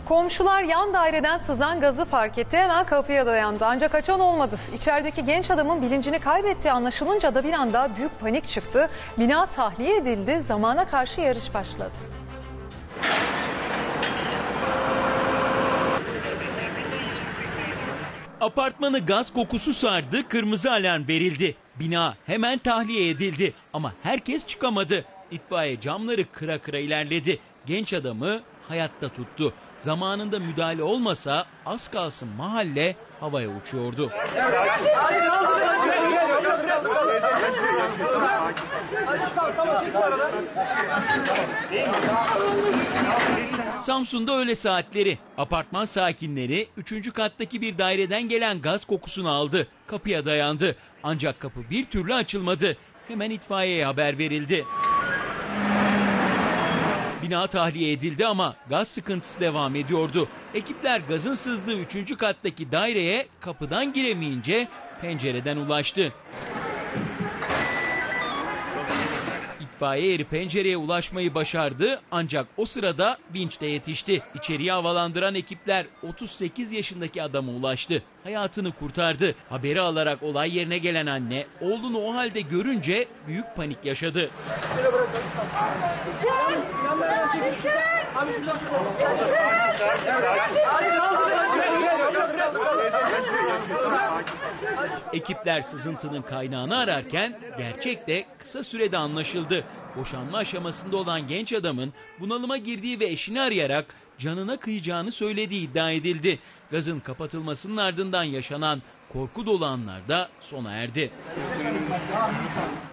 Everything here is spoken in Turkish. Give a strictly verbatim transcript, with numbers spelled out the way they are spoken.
Komşular yan daireden sızan gazı fark etti, hemen kapıya dayandı. Ancak açan olmadı. İçerideki genç adamın bilincini kaybettiği anlaşılınca da bir anda büyük panik çıktı. Bina tahliye edildi, zamana karşı yarış başladı. Apartmanı gaz kokusu sardı, kırmızı alarm verildi. Bina hemen tahliye edildi ama herkes çıkamadı. İtfaiye camları kıra kıra ilerledi. Genç adamı hayatta tuttu. Zamanında müdahale olmasa az kalsın mahalle havaya uçuyordu. Samsun'da öğle saatleri apartman sakinleri üçüncü kattaki bir daireden gelen gaz kokusunu aldı. Kapıya dayandı. Ancak kapı bir türlü açılmadı. Hemen itfaiyeye haber verildi. Bina tahliye edildi ama gaz sıkıntısı devam ediyordu. Ekipler gazın sızdığı üçüncü kattaki daireye kapıdan giremeyince pencereden ulaştı. İtfaiye eri pencereye ulaşmayı başardı ancak o sırada vinç de yetişti. İçeriye havalandıran ekipler otuz sekiz yaşındaki adama ulaştı. Hayatını kurtardı. Haberi alarak olay yerine gelen anne oğlunu o halde görünce büyük panik yaşadı. Ekipler sızıntının kaynağını ararken gerçek de kısa sürede anlaşıldı. Boşanma aşamasında olan genç adamın bunalıma girdiği ve eşini arayarak canına kıyacağını söylediği iddia edildi. Gazın kapatılmasının ardından yaşanan korku dolu anlar da sona erdi.